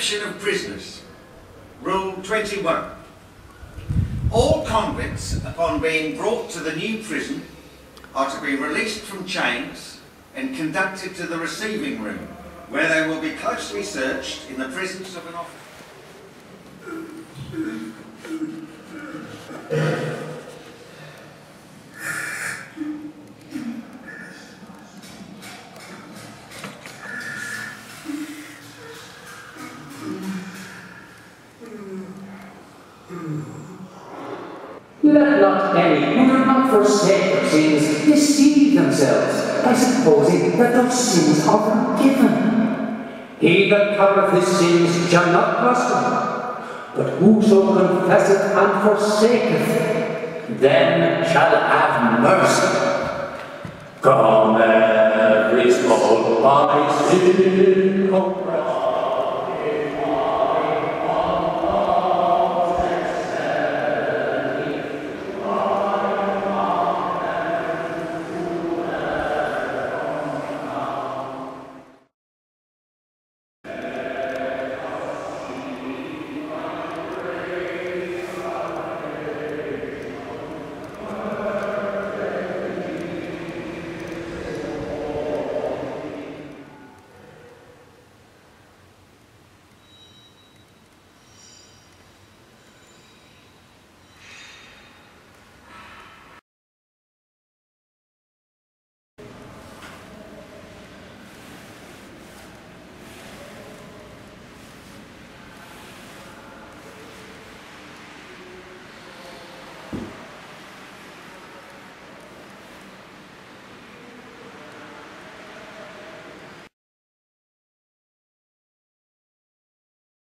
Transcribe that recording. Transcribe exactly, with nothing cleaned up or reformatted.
reception of prisoners. Rule twenty-one. All convicts, upon being brought to the new prison, are to be released from chains and conducted to the receiving room, where they will be closely searched in the presence of an officer. Let not any who do not forsake their sins deceive themselves by supposing that those sins are forgiven. He that covereth his sins shall not prosper, but whoso confesseth and forsaketh, them shall have mercy. Come, every soul by sin oppressed.